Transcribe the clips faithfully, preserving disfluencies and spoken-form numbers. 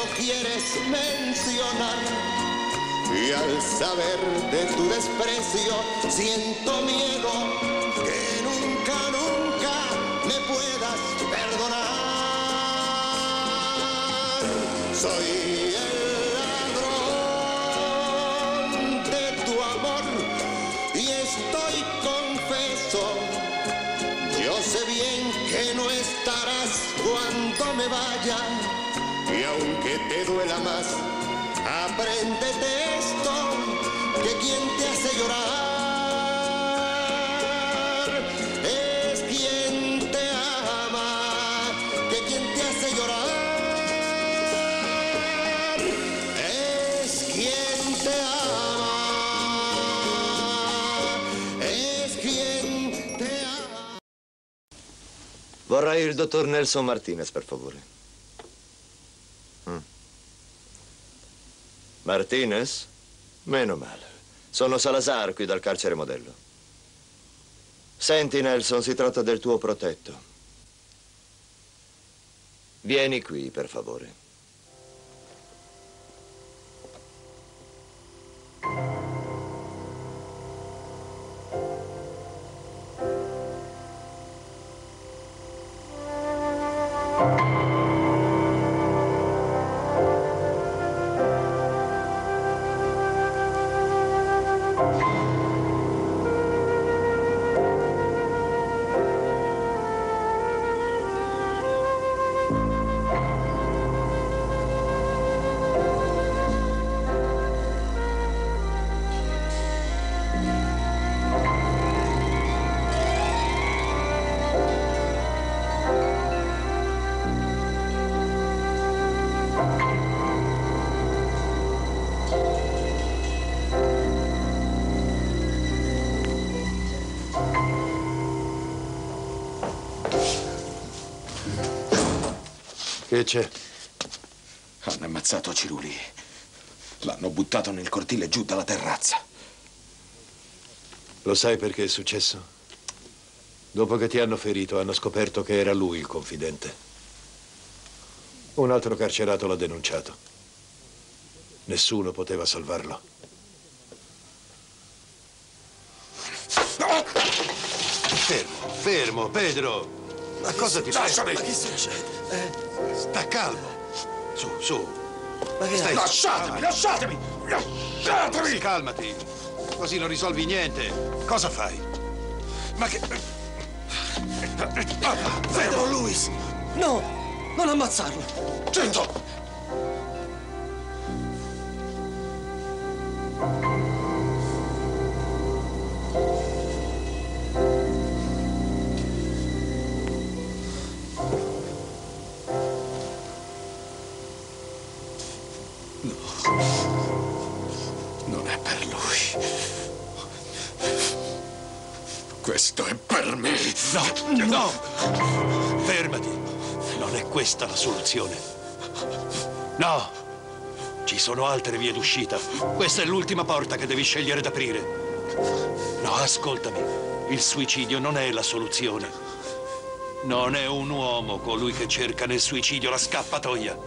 quieres mencionar. Y al saber de tu desprecio, siento miedo que nunca, nunca me puedas perdonar. Soy el ladrón de tu amor y estoy confeso. Yo sé bien que no estarás cuando me vaya, y aunque te duela más, apréndete esto, que quien te hace llorar es quien te ama, que quien te hace llorar es quien te ama, es quien te ama. Vorrei il dottor Nelson Martinez, per favore. Mm. Martinez? Meno male. Sono Salazar, qui dal carcere modello. Senti, Nelson, si tratta del tuo protetto. Vieni qui, per favore. Che c'è? Hanno ammazzato Ciruli. L'hanno buttato nel cortile giù dalla terrazza. Lo sai perché è successo? Dopo che ti hanno ferito, hanno scoperto che era lui il confidente. Un altro carcerato l'ha denunciato. Nessuno poteva salvarlo. Fermo, fermo, Pedro! Ma cosa ti Lasciami! Ma che succede? Eh? Sta calmo. Su, su. Ma che Stai... Lasciatemi, lasciatemi! Lasciatemi! Calmati. Così non risolvi niente. Cosa fai? Ma che... Pedro Luis! No! Non ammazzarlo! Zitto! Non è per lui. Questo è per me. No, no! Fermati. Non è questa la soluzione. No! Ci sono altre vie d'uscita. Questa è l'ultima porta che devi scegliere d'aprire. No, ascoltami. Il suicidio non è la soluzione. Non è un uomo colui che cerca nel suicidio la scappatoia.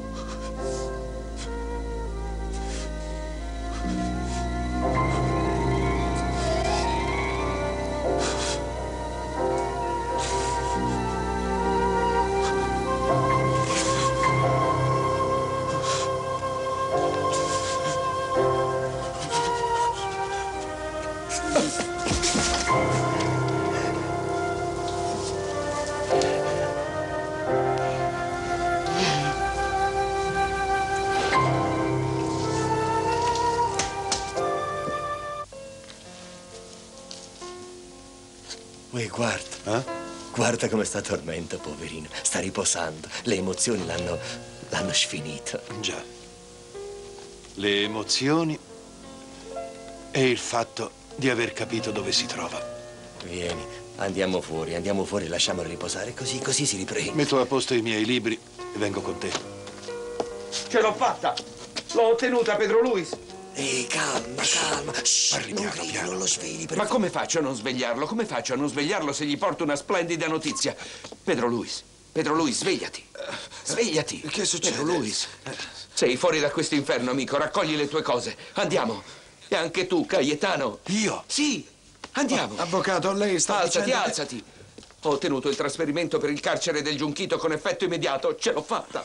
Uè, guarda. Eh? Guarda come sta dormendo, poverino. Sta riposando. Le emozioni l'hanno... l'hanno sfinito. Già. Le emozioni e il fatto di aver capito dove si trova. Vieni, andiamo fuori, andiamo fuori, lasciamolo riposare, così, così si riprende. Metto a posto i miei libri e vengo con te. Ce l'ho fatta! L'ho ottenuta, Pedro Luis! Ehi, calma, calma. Shh, Parli non piano, gridi, piano. non lo svegli. Per Ma favore. come faccio a non svegliarlo? Come faccio a non svegliarlo se gli porto una splendida notizia? Pedro Luis, Pedro Luis, svegliati. Svegliati. Che succede? Pedro Luis, sei fuori da questo inferno, amico. Raccogli le tue cose. Andiamo. E anche tu, Cayetano. Io? Sì, andiamo. Oh, avvocato, lei sta Alzati, dicendo che... alzati. Ho ottenuto il trasferimento per il carcere del Giunchito con effetto immediato. Ce l'ho fatta.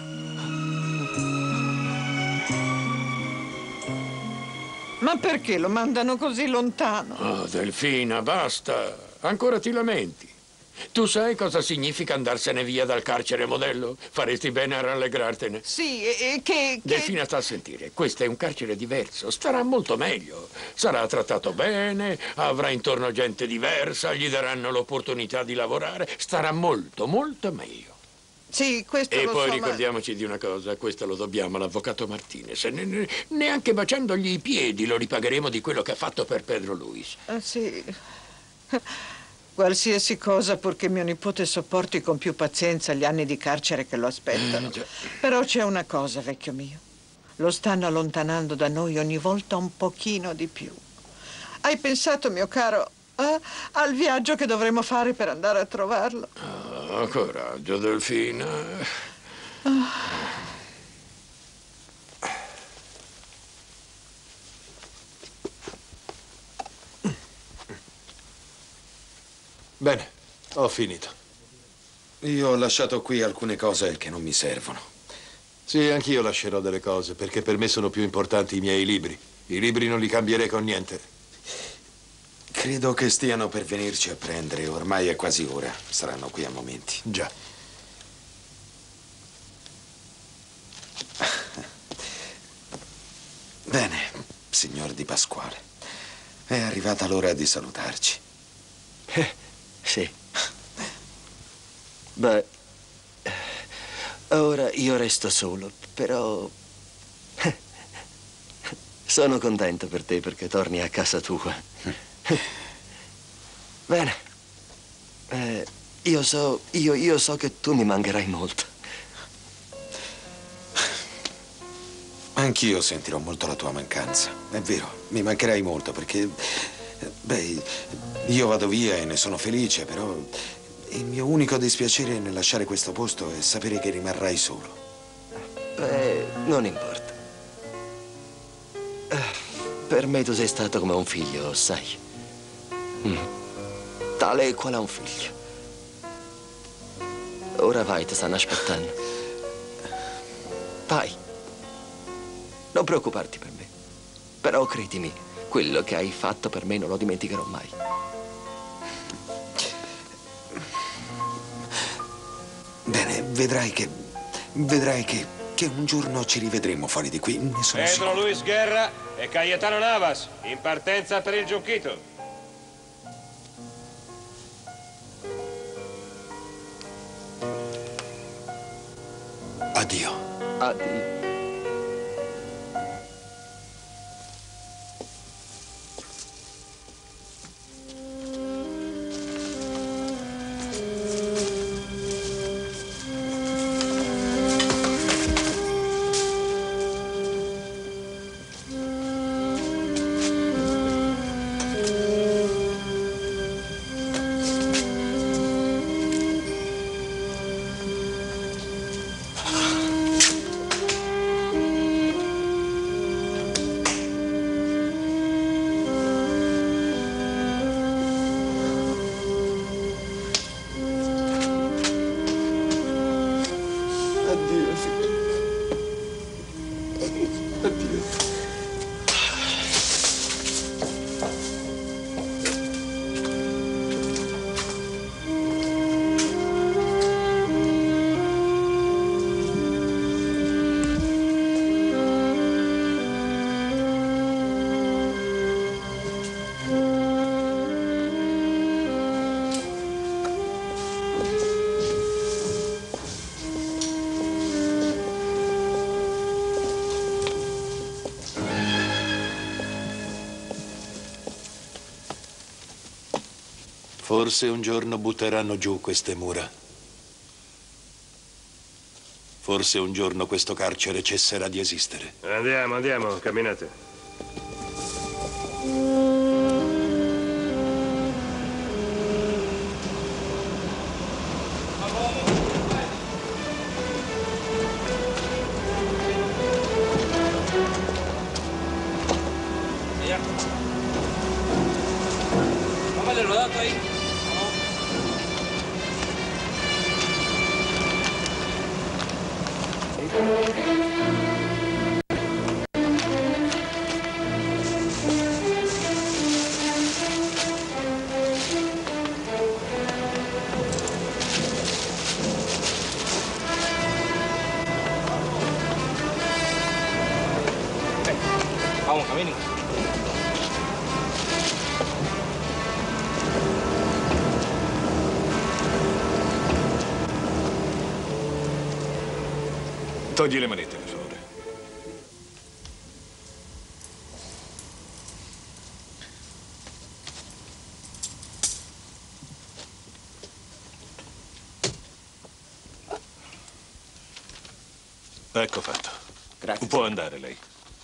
Ma perché lo mandano così lontano? Oh, Delfina, basta. Ancora ti lamenti. Tu sai cosa significa andarsene via dal carcere modello? Faresti bene a rallegrartene. Sì, e, e che, che... Delfina, sta a sentire. Questo è un carcere diverso. Starà molto meglio. Sarà trattato bene, avrà intorno gente diversa, gli daranno l'opportunità di lavorare. Starà molto, molto meglio. Sì, questo E lo poi so, ricordiamoci ma... di una cosa, questo lo dobbiamo all'avvocato Martinez. Ne, ne, neanche baciandogli i piedi lo ripagheremo di quello che ha fatto per Pedro Luis. Ah, sì. Qualsiasi cosa purché mio nipote sopporti con più pazienza gli anni di carcere che lo aspettano. Eh, Però c'è una cosa, vecchio mio. Lo stanno allontanando da noi ogni volta un pochino di più. Hai pensato, mio caro, eh, al viaggio che dovremo fare per andare a trovarlo? Oh, coraggio, Delfina. Ah. Bene, ho finito. Io ho lasciato qui alcune cose che non mi servono. Sì, anch'io lascerò delle cose, perché per me sono più importanti i miei libri. I libri non li cambierei con niente. Credo che stiano per venirci a prendere. Ormai è quasi ora. Saranno qui a momenti. Già. Bene, signor Di Pasquale. È arrivata l'ora di salutarci. Eh, sì. Beh, ora io resto solo, però sono contento per te perché torni a casa tua. Bene. Eh, io so, io, io so che tu mi mancherai molto. Anch'io sentirò molto la tua mancanza. È vero, mi mancherai molto perché, beh, io vado via e ne sono felice, però il mio unico dispiacere nel lasciare questo posto è sapere che rimarrai solo. Beh, non importa. Per me tu sei stato come un figlio, sai. Mm. Tale e quale un figlio. Ora vai, ti stanno aspettando. Vai. Non preoccuparti per me. Però credimi, quello che hai fatto per me non lo dimenticherò mai. Bene, vedrai che... vedrai che... che un giorno ci rivedremo fuori di qui, ne sono Pedro sicuro. Luis Guerra e Cayetano Navas, in partenza per il Giunchito. Addio. Addio. Forse un giorno butteranno giù queste mura. Forse un giorno questo carcere cesserà di esistere. Andiamo, andiamo, camminate. Vamos, camino. Togli le manette, per favore. Ecco fatto. Grazie. Può andare lei.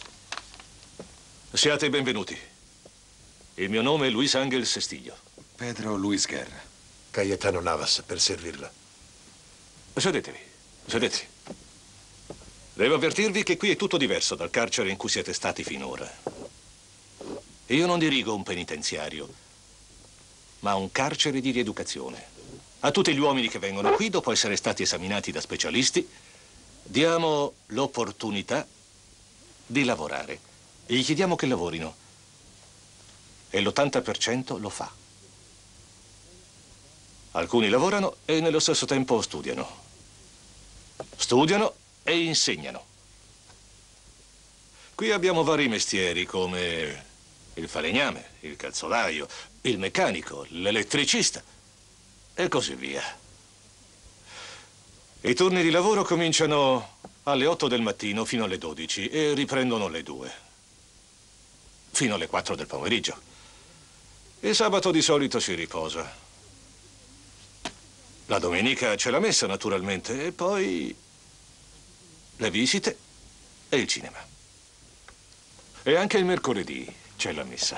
Siate benvenuti. Il mio nome è Luis Ángel Cestillo. Pedro Luis Guerra. Cayetano Navas, per servirla. Sedetevi, sedetevi. Devo avvertirvi che qui è tutto diverso dal carcere in cui siete stati finora. Io non dirigo un penitenziario, ma un carcere di rieducazione. A tutti gli uomini che vengono qui, dopo essere stati esaminati da specialisti, diamo l'opportunità di lavorare. E gli chiediamo che lavorino. E l'ottanta per cento lo fa. Alcuni lavorano e nello stesso tempo studiano. Studiano e insegnano. Qui abbiamo vari mestieri come il falegname, il calzolaio, il meccanico, l'elettricista e così via. I turni di lavoro cominciano alle otto del mattino fino alle dodici e riprendono alle due. Fino alle quattro del pomeriggio. Il sabato di solito si riposa. La domenica c'è la messa, naturalmente, e poi le visite e il cinema. E anche il mercoledì c'è la messa.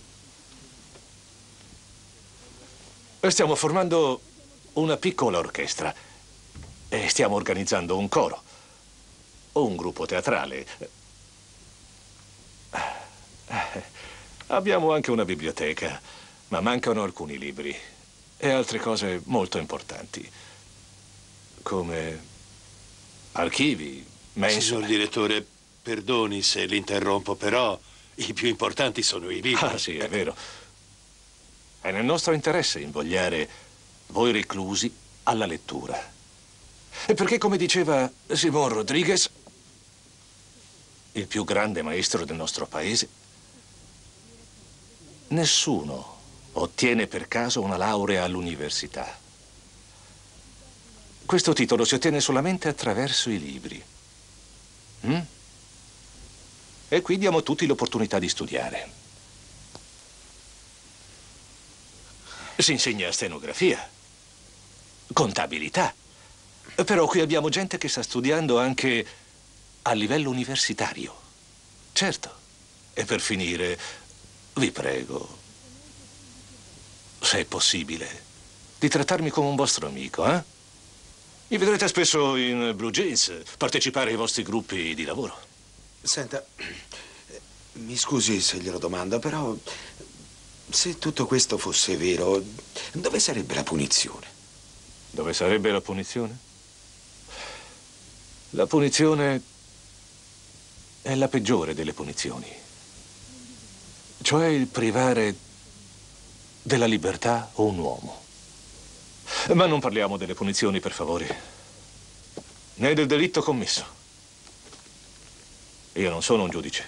E stiamo formando una piccola orchestra e stiamo organizzando un coro o un gruppo teatrale. Abbiamo anche una biblioteca, ma mancano alcuni libri e altre cose molto importanti, come archivi, mensole. Signor direttore, perdoni se l'interrompo, però i più importanti sono i libri. Ah, sì, è vero. È nel nostro interesse invogliare voi reclusi alla lettura. E perché, come diceva Simón Rodríguez, il più grande maestro del nostro paese, nessuno ottiene per caso una laurea all'università. Questo titolo si ottiene solamente attraverso i libri. Mm? E qui diamo a tutti l'opportunità di studiare. Si insegna stenografia, contabilità. Però qui abbiamo gente che sta studiando anche a livello universitario. Certo. E per finire, vi prego, se è possibile, di trattarmi come un vostro amico, eh? Mi vedrete spesso in blue jeans, partecipare ai vostri gruppi di lavoro. Senta, mi scusi se glielo domando, però se tutto questo fosse vero, dove sarebbe la punizione? Dove sarebbe la punizione? La punizione è la peggiore delle punizioni. Cioè il privare della libertà un uomo. Ma non parliamo delle punizioni, per favore, né del delitto commesso. Io non sono un giudice.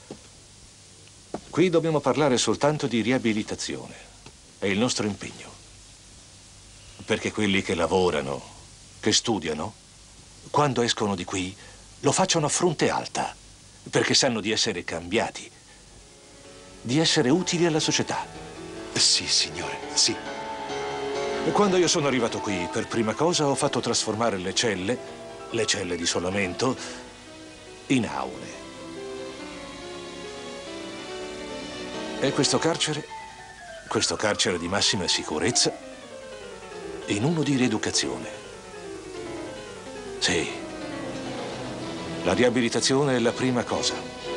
Qui dobbiamo parlare soltanto di riabilitazione. È il nostro impegno. Perché quelli che lavorano, che studiano, quando escono di qui, lo facciano a fronte alta, perché sanno di essere cambiati, di essere utili alla società. Sì, signore, sì. Quando io sono arrivato qui, per prima cosa ho fatto trasformare le celle, le celle di isolamento, in aule. E questo carcere, questo carcere di massima sicurezza, in uno di rieducazione. Sì, la riabilitazione è la prima cosa.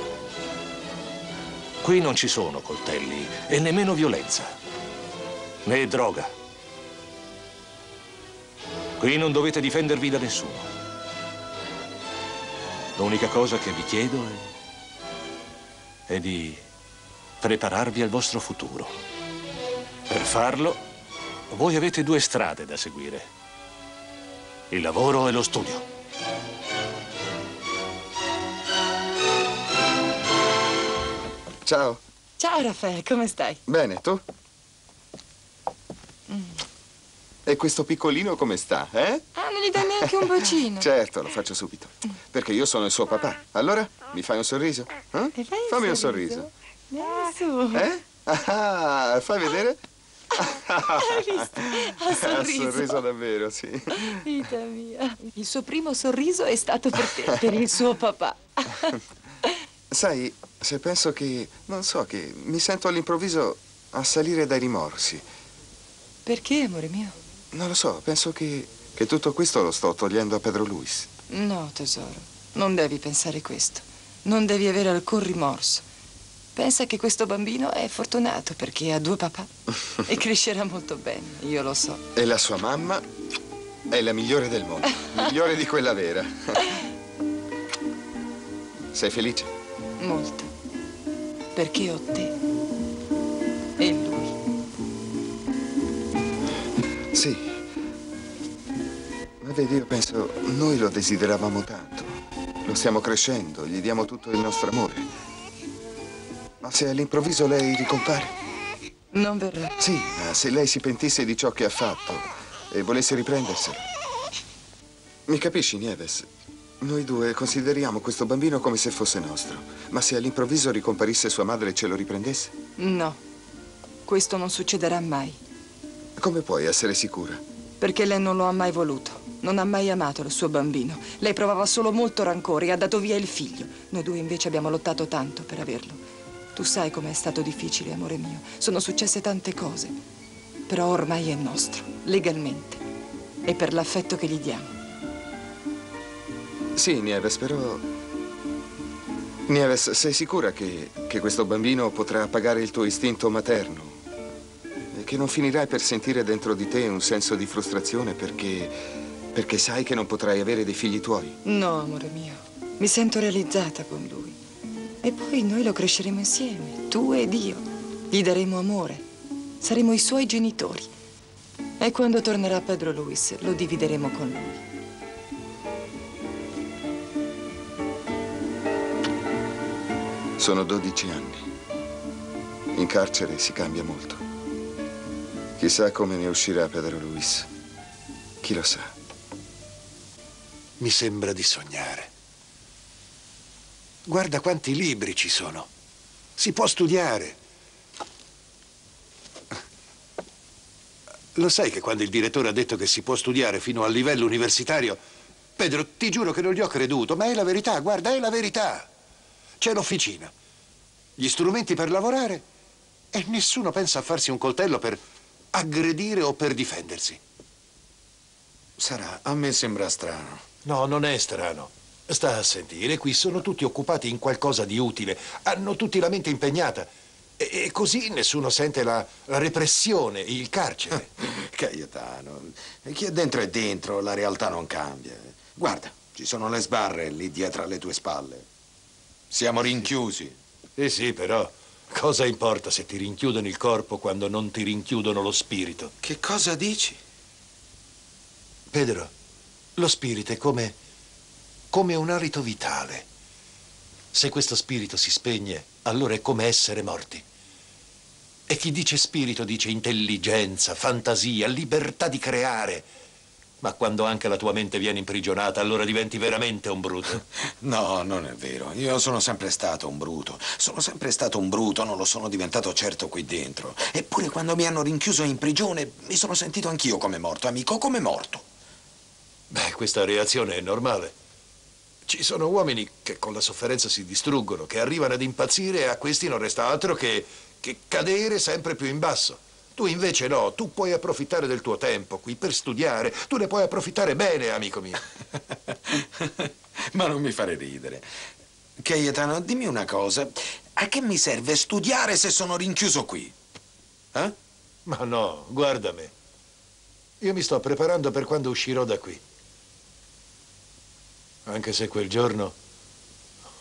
Qui non ci sono coltelli e nemmeno violenza, né droga. Qui non dovete difendervi da nessuno. L'unica cosa che vi chiedo è, è di prepararvi al vostro futuro. Per farlo, voi avete due strade da seguire: il lavoro e lo studio. Ciao. Ciao Raffaele, come stai? Bene, tu? Mm. E questo piccolino come sta, eh? Ah, non gli dai neanche un bacino? Certo, lo faccio subito. Perché io sono il suo papà. Allora, mi fai un sorriso? Eh? E fai un Fammi un sorriso? sorriso. Dai su. Eh? Ah, fai vedere? Hai visto? Ha sorriso. Ha sorriso davvero, sì. Vita mia. Il suo primo sorriso è stato per te, per il suo papà. Sai, se penso che, non so, che mi sento all'improvviso assalire dai rimorsi. Perché, amore mio? Non lo so, penso che, che tutto questo lo sto togliendo a Pedro Luis. No, tesoro, non devi pensare questo. Non devi avere alcun rimorso. Pensa che questo bambino è fortunato perché ha due papà e crescerà molto bene, io lo so. E la sua mamma è la migliore del mondo, migliore di quella vera. Sei felice? Molto. Perché ho te e lui. Sì. Ma vedi, io penso, noi lo desideravamo tanto. Lo stiamo crescendo, gli diamo tutto il nostro amore. Ma se all'improvviso lei ricompare? Non verrà. Sì, ma se lei si pentisse di ciò che ha fatto e volesse riprenderselo. Mi capisci, Nieves? Noi due consideriamo questo bambino come se fosse nostro. Ma se all'improvviso ricomparisse sua madre e ce lo riprendesse? No, questo non succederà mai. Come puoi essere sicura? Perché lei non lo ha mai voluto. Non ha mai amato il suo bambino. Lei provava solo molto rancore e ha dato via il figlio. Noi due invece abbiamo lottato tanto per averlo. Tu sai com'è stato difficile, amore mio. Sono successe tante cose. Però ormai è nostro, legalmente. E per l'affetto che gli diamo. Sì, Nieves, però... Nieves, sei sicura che, che questo bambino potrà pagare il tuo istinto materno? E che non finirai per sentire dentro di te un senso di frustrazione perché... perché sai che non potrai avere dei figli tuoi? No, amore mio. Mi sento realizzata con lui. E poi noi lo cresceremo insieme, tu ed io. Gli daremo amore. Saremo i suoi genitori. E quando tornerà Pedro Luis, lo divideremo con lui. Sono dodici anni. In carcere si cambia molto. Chissà come ne uscirà Pedro Luis. Chi lo sa? Mi sembra di sognare. Guarda quanti libri ci sono. Si può studiare. Lo sai che quando il direttore ha detto che si può studiare fino al livello universitario, Pedro, ti giuro che non gli ho creduto, ma è la verità, guarda, è la verità. C'è l'officina, gli strumenti per lavorare e nessuno pensa a farsi un coltello per aggredire o per difendersi. Sarà, a me sembra strano. No, non è strano. Sta a sentire, qui sono tutti occupati in qualcosa di utile, hanno tutti la mente impegnata e, e così nessuno sente la, la repressione, il carcere. Cayetano, chi è dentro è dentro, la realtà non cambia. Guarda, ci sono le sbarre lì dietro alle tue spalle. Siamo rinchiusi. Eh sì, però cosa importa se ti rinchiudono il corpo quando non ti rinchiudono lo spirito? Che cosa dici? Pedro, lo spirito è come, come un alito vitale. Se questo spirito si spegne, allora è come essere morti. E chi dice spirito dice intelligenza, fantasia, libertà di creare. Ma quando anche la tua mente viene imprigionata, allora diventi veramente un bruto. No, non è vero. Io sono sempre stato un bruto. Sono sempre stato un bruto, non lo sono diventato certo qui dentro. Eppure quando mi hanno rinchiuso in prigione, mi sono sentito anch'io come morto, amico, come morto. Beh, questa reazione è normale. Ci sono uomini che con la sofferenza si distruggono, che arrivano ad impazzire e a questi non resta altro che, che cadere sempre più in basso. Tu invece no, tu puoi approfittare del tuo tempo qui per studiare, tu ne puoi approfittare bene, amico mio. Ma non mi fare ridere. Cayetano, dimmi una cosa, a che mi serve studiare se sono rinchiuso qui? Eh? Ma no, guarda me. Io mi sto preparando per quando uscirò da qui. Anche se quel giorno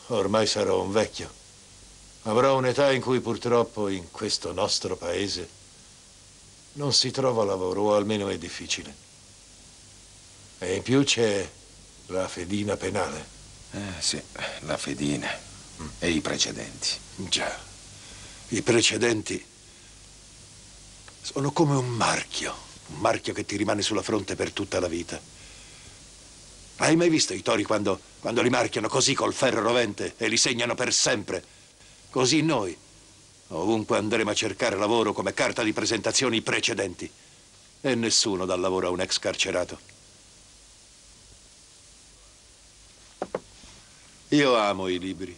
ormai sarò un vecchio. Avrò un'età in cui purtroppo in questo nostro paese non si trova lavoro, o almeno è difficile. E in più c'è la fedina penale. Eh sì, la fedina. Mm. E i precedenti. Già, i precedenti sono come un marchio. Un marchio che ti rimane sulla fronte per tutta la vita. Hai mai visto i tori quando, quando li marchiano così col ferro rovente e li segnano per sempre? Così noi, ovunque andremo a cercare lavoro come carta di presentazione, i precedenti. E nessuno dà lavoro a un ex carcerato. Io amo i libri.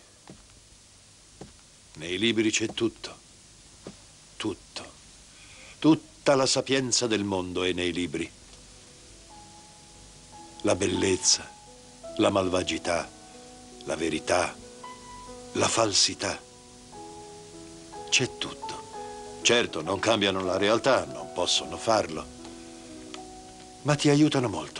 Nei libri c'è tutto. Tutto. Tutta la sapienza del mondo è nei libri. La bellezza, la malvagità, la verità, la falsità. C'è tutto. Certo, non cambiano la realtà, non possono farlo, ma ti aiutano molto.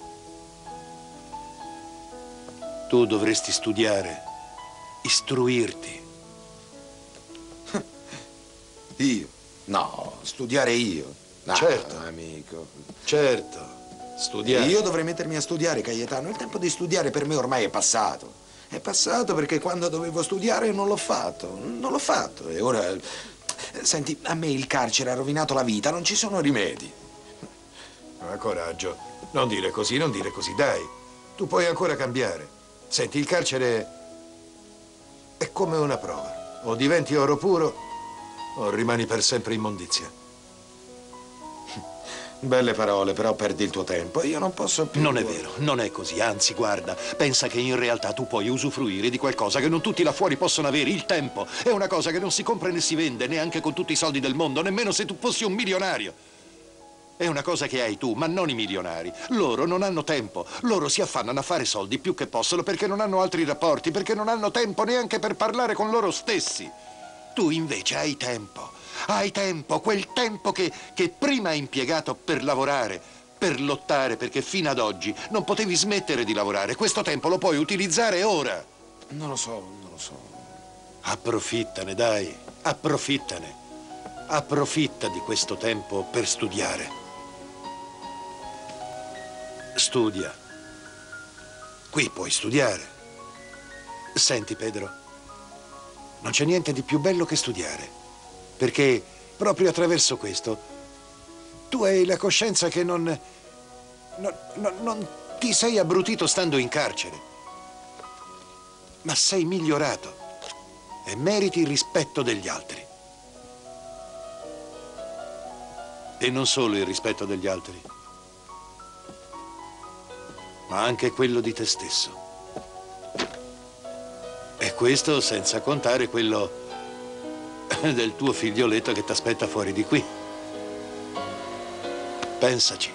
Tu dovresti studiare, istruirti. Io? No, studiare io. No, certo, amico. Certo, studiare. Io dovrei mettermi a studiare, Cayetano. Il tempo di studiare per me ormai è passato. È passato perché quando dovevo studiare non l'ho fatto. Non l'ho fatto. E ora... Senti, a me il carcere ha rovinato la vita, non ci sono rimedi. Ma coraggio. Non dire così, non dire così, dai. Tu puoi ancora cambiare. Senti, il carcere è come una prova. O diventi oro puro o rimani per sempre immondizia. Belle parole, però perdi il tuo tempo. Io non posso più... Non è vero, non è così. Anzi, guarda, pensa che in realtà tu puoi usufruire di qualcosa che non tutti là fuori possono avere, il tempo. È una cosa che non si compra né si vende, neanche con tutti i soldi del mondo, nemmeno se tu fossi un milionario. È una cosa che hai tu, ma non i milionari. Loro non hanno tempo. Loro si affannano a fare soldi più che possono perché non hanno altri rapporti, perché non hanno tempo neanche per parlare con loro stessi. Tu invece hai tempo. Hai tempo, quel tempo che, che prima hai impiegato per lavorare, per lottare, perché fino ad oggi non potevi smettere di lavorare. Questo tempo lo puoi utilizzare ora. Non lo so, non lo so. Approfittane, dai, approfittane. Approfitta di questo tempo per studiare. Studia. Qui puoi studiare. Senti, Pedro, non c'è niente di più bello che studiare. Perché proprio attraverso questo tu hai la coscienza che non, non, non, non ti sei abbrutito stando in carcere, ma sei migliorato e meriti il rispetto degli altri. E non solo il rispetto degli altri, ma anche quello di te stesso. E questo senza contare quello del tuo figlioletto che ti aspetta fuori di qui. Pensaci.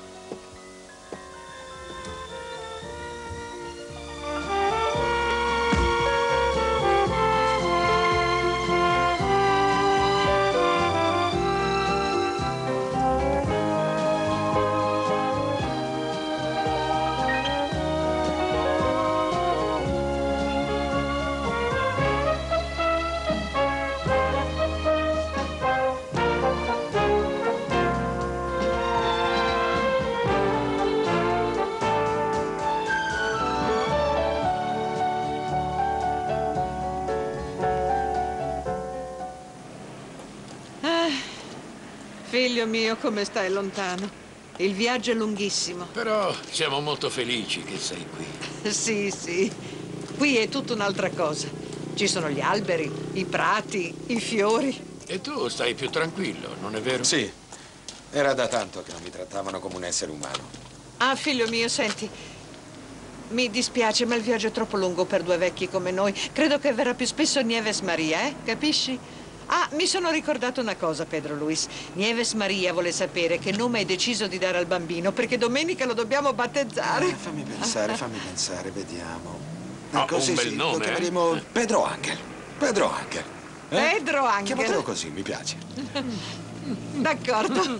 Figlio mio, come stai lontano? Il viaggio è lunghissimo. Però siamo molto felici che sei qui. Sì, sì. Qui è tutta un'altra cosa. Ci sono gli alberi, i prati, i fiori. E tu stai più tranquillo, non è vero? Sì. Era da tanto che non mi trattavano come un essere umano. Ah, figlio mio, senti. Mi dispiace, ma il viaggio è troppo lungo per due vecchi come noi. Credo che verrà più spesso Nieves Maria, eh? Capisci? Ah, mi sono ricordato una cosa, Pedro Luis. Nieves Maria vuole sapere che nome hai deciso di dare al bambino, perché domenica lo dobbiamo battezzare. Eh, fammi pensare, fammi pensare, vediamo. Ah, Ecco, un sì, bel sì, nome, lo chiameremo eh? Pedro Angel. Pedro Angel. Eh? Pedro Angel. Chiamatelo così, mi piace. D'accordo.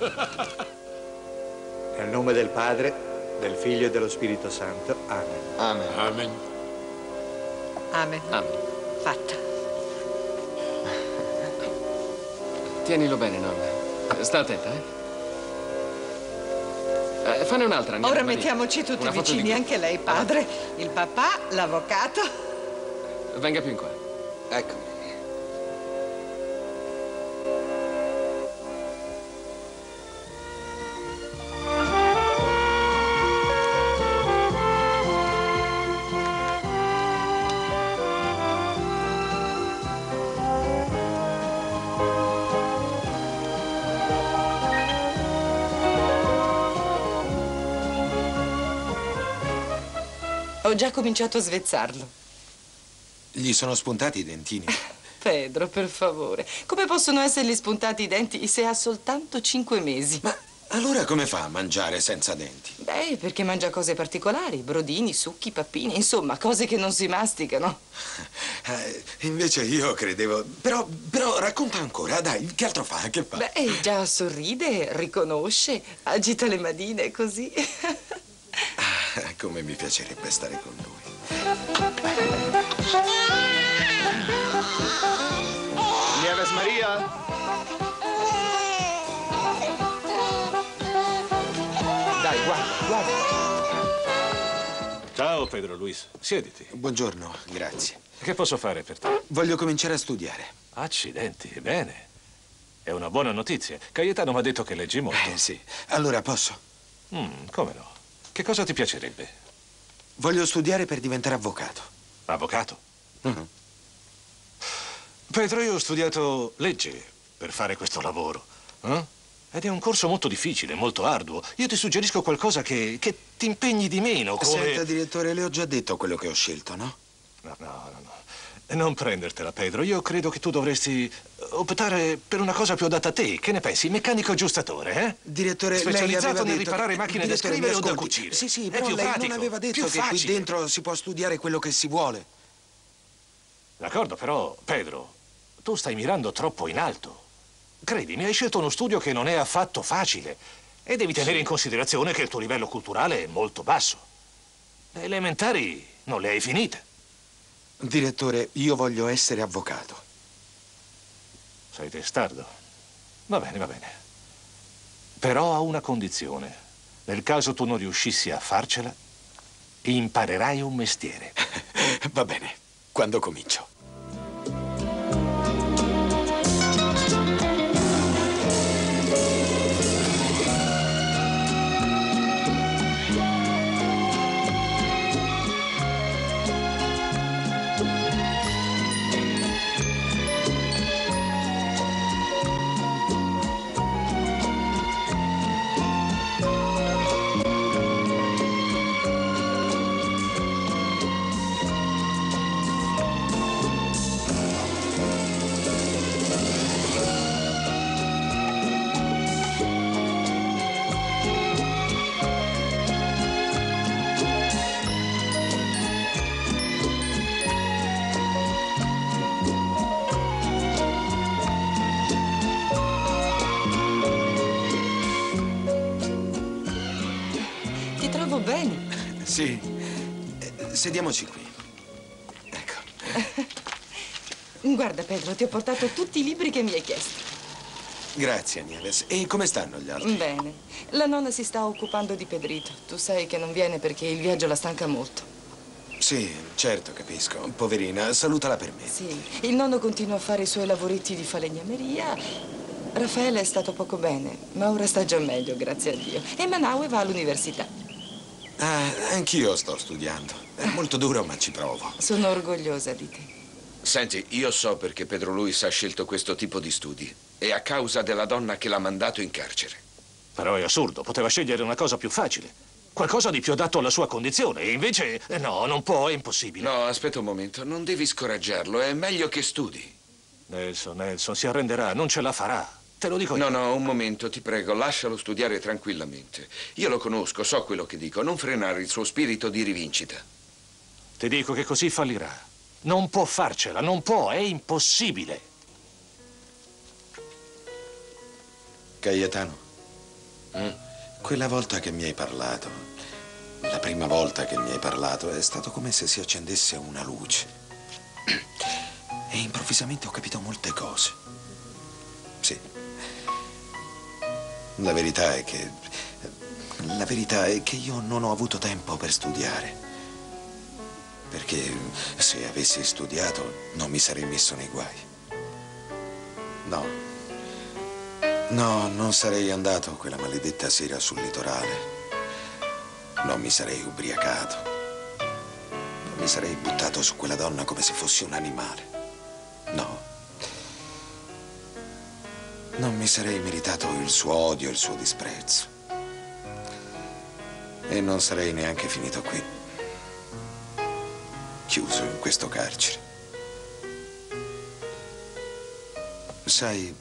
Nel nome del Padre, del Figlio e dello Spirito Santo. Amen. Amen. Amen. Amen. Amen. Fatta. Tienilo bene, nonna. Sta attenta, eh? eh fanne un'altra, Anna Ora Maria. mettiamoci tutti Una foto vicini, di... anche lei, padre, il papà, l'avvocato. Venga più in qua. Eccomi. Ho già cominciato a svezzarlo. Gli sono spuntati i dentini. Pedro, per favore. Come possono essergli spuntati i denti se ha soltanto cinque mesi? Ma allora come fa a mangiare senza denti? Beh, perché mangia cose particolari. Brodini, succhi, pappine. Insomma, cose che non si masticano. Eh, invece io credevo... Però, però racconta ancora, dai, che altro fa? Che fa? Beh, già sorride, riconosce, agita le manine così. Ah, come mi piacerebbe stare con lui. Nieves Maria? Dai, guarda, guarda. Ciao, Pedro Luis. Siediti. Buongiorno, grazie. Che posso fare per te? Voglio cominciare a studiare. Accidenti, bene. È una buona notizia. Cayetano mi ha detto che leggi molto. Eh, sì. Allora, posso? Mm, come no? Che cosa ti piacerebbe? Voglio studiare per diventare avvocato. Avvocato? Uh-huh. Pedro, io ho studiato legge per fare questo lavoro. Eh? Ed è un corso molto difficile, molto arduo. Io ti suggerisco qualcosa che, che ti impegni di meno, come... Senta, direttore, le ho già detto quello che ho scelto, no? No, no, no, no. Non prendertela, Pedro. Io credo che tu dovresti optare per una cosa più adatta a te. Che ne pensi? Meccanico aggiustatore, eh? Direttore, specializzato lei aveva nel detto riparare che... macchine da Direttore, scrivere o da ascolti. cucire. Sì, sì, è però più lei pratico, non aveva detto più che facile. qui dentro si può studiare quello che si vuole. D'accordo, però, Pedro, tu stai mirando troppo in alto. Credimi, hai scelto uno studio che non è affatto facile e devi tenere Sì. in considerazione che il tuo livello culturale è molto basso. Le elementari non le hai finite. Direttore, io voglio essere avvocato. Sei testardo. Va bene, va bene. Però a una condizione. Nel caso tu non riuscissi a farcela, imparerai un mestiere. Va bene, quando comincio. Ti trovo bene. Sì. Eh, Sediamoci qui. Guarda, Pedro, ti ho portato tutti i libri che mi hai chiesto. Grazie, Nieves. E come stanno gli altri? Bene. La nonna si sta occupando di Pedrito. Tu sai che non viene perché il viaggio la stanca molto. Sì, certo, capisco. Poverina, salutala per me. Sì. Il nonno continua a fare i suoi lavoretti di falegnameria. Raffaele è stato poco bene, ma ora sta già meglio, grazie a Dio. E Manaue va all'università. Ah, anch'io sto studiando. È molto duro, ma ci provo. Sono orgogliosa di te. Senti, io so perché Pedro Luis ha scelto questo tipo di studi. È a causa della donna che l'ha mandato in carcere. Però è assurdo, poteva scegliere una cosa più facile. Qualcosa di più adatto alla sua condizione. E invece, eh, no, non può, è impossibile. No, aspetta un momento, non devi scoraggiarlo, è meglio che studi. Nelson, Nelson, si arrenderà, non ce la farà. Te lo dico io. No, no, un momento, ti prego, lascialo studiare tranquillamente. Io lo conosco, so quello che dico, non frenare il suo spirito di rivincita. Ti dico che così fallirà. Non può farcela, non può, è impossibile. Cayetano, Mm? quella volta che mi hai parlato, la prima volta che mi hai parlato, è stato come se si accendesse una luce. E improvvisamente ho capito molte cose. Sì. La verità è che... La verità è che io non ho avuto tempo per studiare. Perché se avessi studiato non mi sarei messo nei guai. No. No, non sarei andato quella maledetta sera sul litorale. Non mi sarei ubriacato. Non mi sarei buttato su quella donna come se fossi un animale. No. Non mi sarei meritato il suo odio e il suo disprezzo. E non sarei neanche finito qui, chiuso in questo carcere. Sai,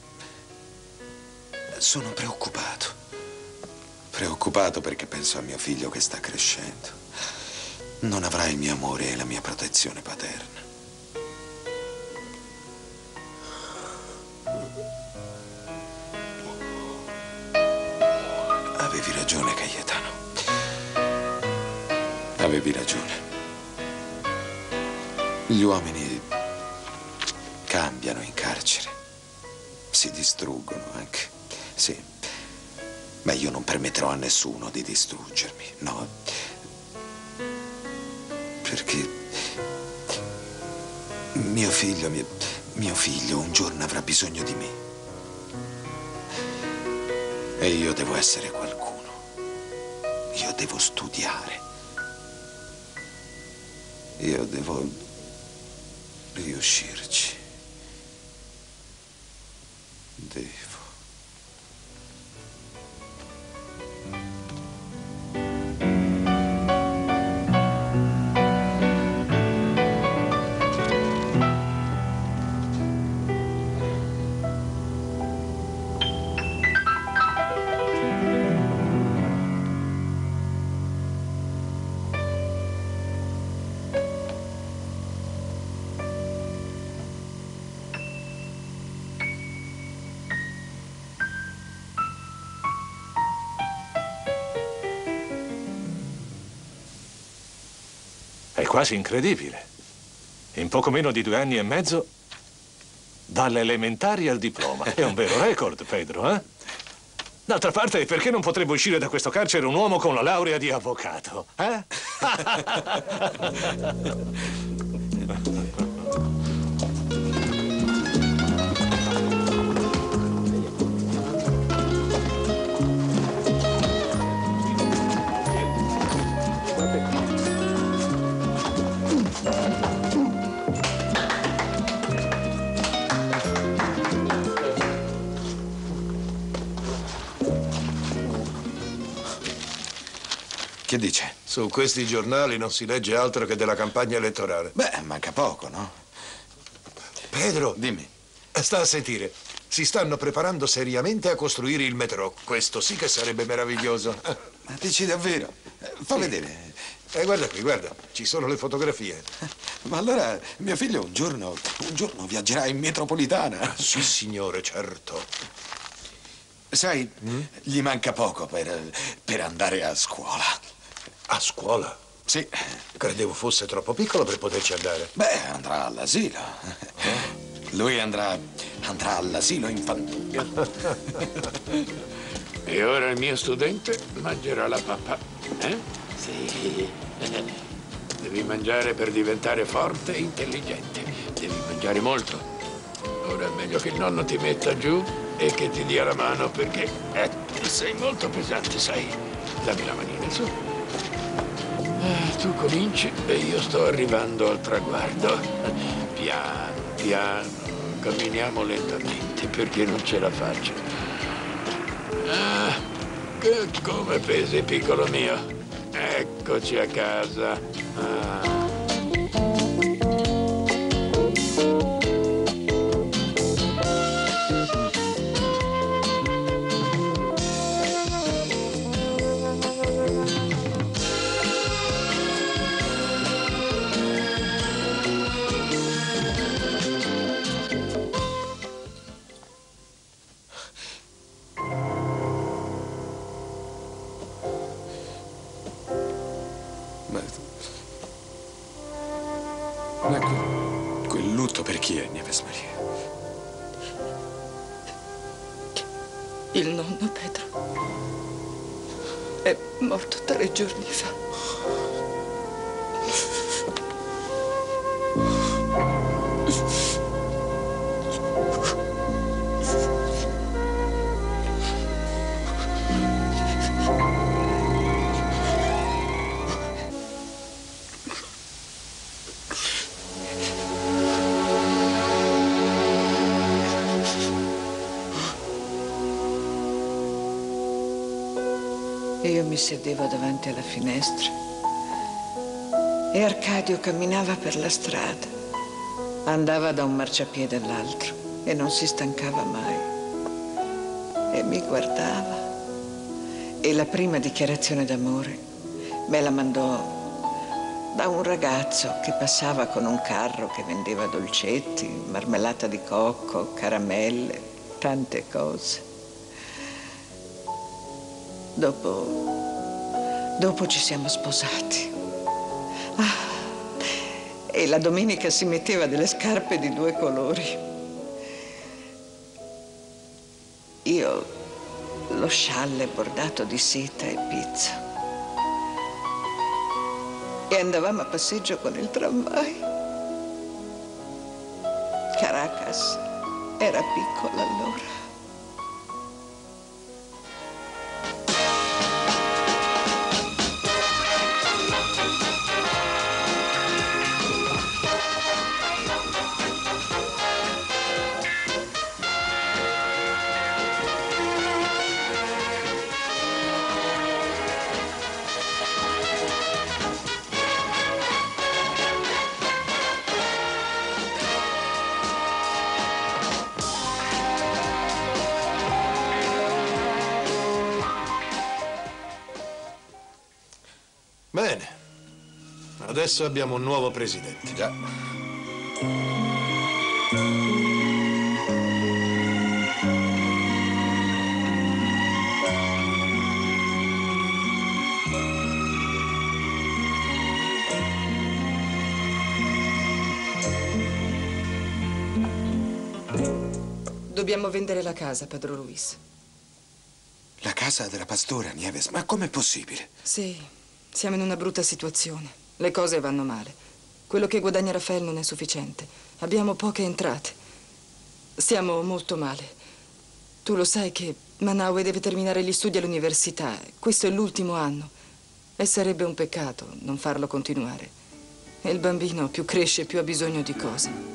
sono preoccupato. Preoccupato perché penso a mio figlio che sta crescendo. Non avrà il mio amore e la mia protezione paterna. Avevi ragione, Cayetano. Avevi ragione. Gli uomini cambiano in carcere. Si distruggono anche. Sì. Ma io non permetterò a nessuno di distruggermi, no? Perché mio figlio, mio, mio figlio un giorno avrà bisogno di me. E io devo essere qualcuno. Io devo studiare. Io devo riuscirci. Devo. È quasi incredibile. In poco meno di due anni e mezzo, dalle elementari al diploma. È un vero record, Pedro, eh? D'altra parte, perché non potrebbe uscire da questo carcere un uomo con la laurea di avvocato, eh? Che dice? Su questi giornali non si legge altro che della campagna elettorale. Beh, manca poco, no? Pedro, dimmi. Sta a sentire. Si stanno preparando seriamente a costruire il metro. Questo sì che sarebbe meraviglioso. Ma dici davvero? Fa sì. vedere. Eh, guarda qui, guarda. Ci sono le fotografie. Ma allora mio figlio un giorno, un giorno viaggerà in metropolitana. Sì, signore, certo. Sai, mm? gli manca poco per, per andare a scuola. A scuola? Sì. Credevo fosse troppo piccolo per poterci andare. Beh, andrà all'asilo. Lui andrà, andrà all'asilo infantile. E ora il mio studente mangerà la pappa. Eh? Sì. Devi mangiare per diventare forte e intelligente. Devi mangiare molto. Ora è meglio che il nonno ti metta giù e che ti dia la mano perché eh, sei molto pesante, sai. Dammi la manina, su. Eh, tu cominci e io sto arrivando al traguardo. Piano, piano, camminiamo lentamente perché non ce la faccio. Ah, che come pesi, piccolo mio. Eccoci a casa. Ah. lutto per chi è, Nieves Maria? Il nonno Pedro è morto tre giorni fa. Io mi sedevo davanti alla finestra e Arcadio camminava per la strada. Andava da un marciapiede all'altro e non si stancava mai. E mi guardava. E la prima dichiarazione d'amore me la mandò da un ragazzo che passava con un carro che vendeva dolcetti, marmellata di cocco, caramelle, tante cose. Dopo, dopo ci siamo sposati. Ah, e la domenica si metteva delle scarpe di due colori. Io lo scialle bordato di seta e pizzo. E andavamo a passeggio con il tramvai. Caracas era piccola allora. Bene. Adesso abbiamo un nuovo presidente. Già. Dobbiamo vendere la casa, Pedro Luis. La casa della pastora, Nieves? Ma com'è possibile? Sì. Siamo in una brutta situazione. Le cose vanno male. Quello che guadagna Rafael non è sufficiente. Abbiamo poche entrate. Stiamo molto male. Tu lo sai che Manaue deve terminare gli studi all'università. Questo è l'ultimo anno. E sarebbe un peccato non farlo continuare. E il bambino più cresce, più ha bisogno di cose.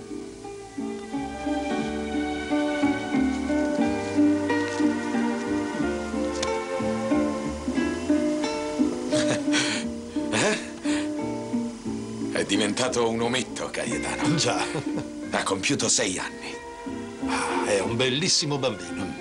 È diventato un ometto, Cayetano. Già. Ha compiuto sei anni. Ah, è un bellissimo bambino.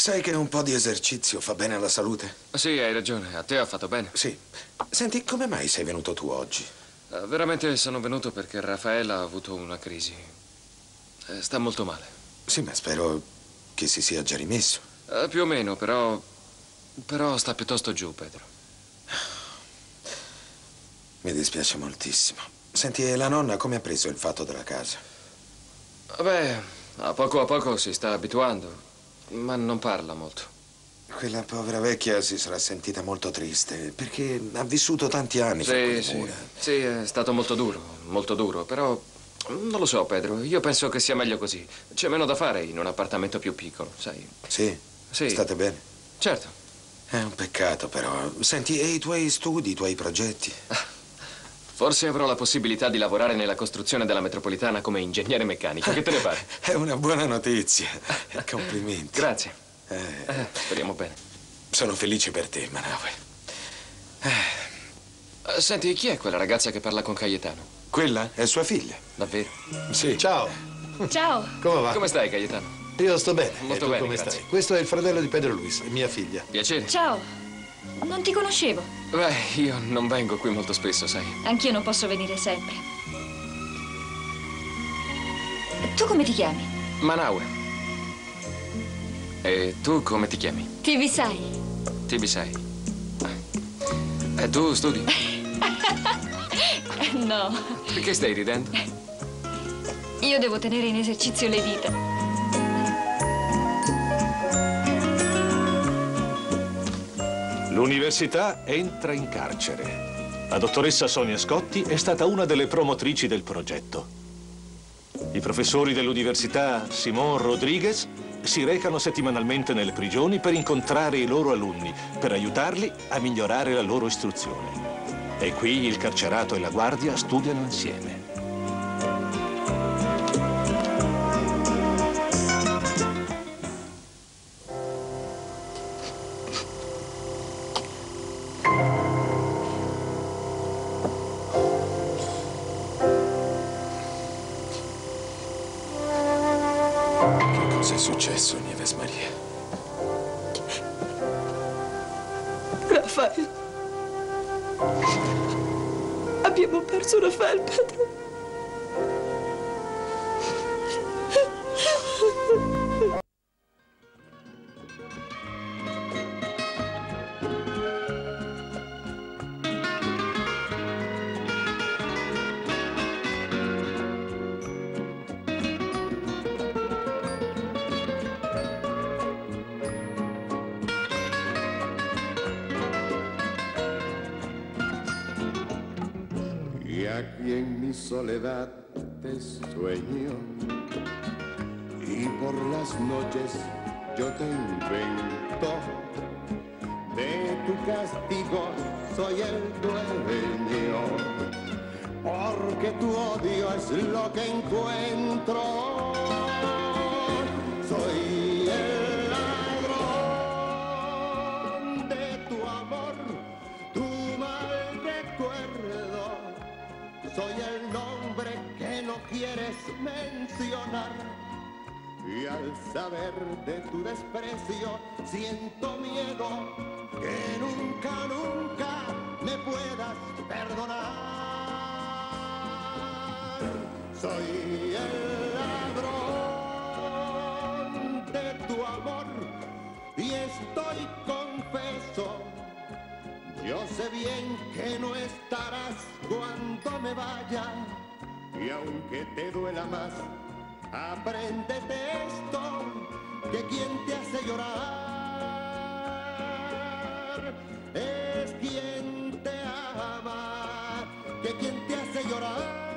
sai che un po' di esercizio fa bene alla salute? Sì, hai ragione. A te ha fatto bene. Sì. Senti, come mai sei venuto tu oggi? Uh, veramente sono venuto perché Raffaella ha avuto una crisi. Eh, sta molto male. Sì, ma spero che si sia già rimesso. Uh, più o meno, però... Però sta piuttosto giù, Pedro. Mi dispiace moltissimo. Senti, e la nonna come ha preso il fatto della casa? Beh, a poco a poco si sta abituando, ma non parla molto. Quella povera vecchia si sarà sentita molto triste, perché ha vissuto tanti anni fra quelle Sì, sì, mura. sì, è stato molto duro, molto duro, però non lo so, Pedro, io penso che sia meglio così. C'è meno da fare in un appartamento più piccolo, sai? Sì? Sì. State bene? Certo. È un peccato, però. Senti, e i tuoi studi, i tuoi progetti? Forse avrò la possibilità di lavorare nella costruzione della metropolitana come ingegnere meccanico. Che te ne pare? È una buona notizia. Complimenti. Grazie. Eh, Eh, speriamo bene. sono felice per te, Manaue. Eh, Senti, chi è quella ragazza che parla con Cayetano? Quella è sua figlia. Davvero? Sì. Ciao. Ciao. Come va? Come stai, Cayetano? Io sto bene. Molto e tu bene, come grazie. stai? Questo è il fratello di Pedro Luis, mia figlia. Piacere. Ciao. Non ti conoscevo. Beh, io non vengo qui molto spesso, sai. Anch'io non posso venire sempre. Tu come ti chiami? Manaue. E tu come ti chiami? Tibisai. Tibisai. E tu studi? No. Perché stai ridendo? Io devo tenere in esercizio le dita. L'università entra in carcere. La dottoressa Sonia Scotti è stata una delle promotrici del progetto. I professori dell'università Simón Rodríguez si recano settimanalmente nelle prigioni per incontrare i loro alunni, per aiutarli a migliorare la loro istruzione. E qui il carcerato e la guardia studiano insieme. Cos'è successo, Nieves Maria? Rafael. Abbiamo perso Rafael, Pedro. Y aquí en mi soledad te sueño y por las noches yo te invento. De tu castigo soy el dueño, porque tu odio es lo que encuentro. Soy el ladrón de tu amor, tu mal recuerdo. Soy el nombre que no quieres mencionar. Y al saber de tu desprecio, siento miedo que nunca, nunca me puedas perdonar. Soy el ladrón de tu amor y estoy confeso. Yo sé bien que no estarás cuando me vaya, y aunque te duela más, apréndete esto, que quien te hace llorar es quien te ama, que quien te hace llorar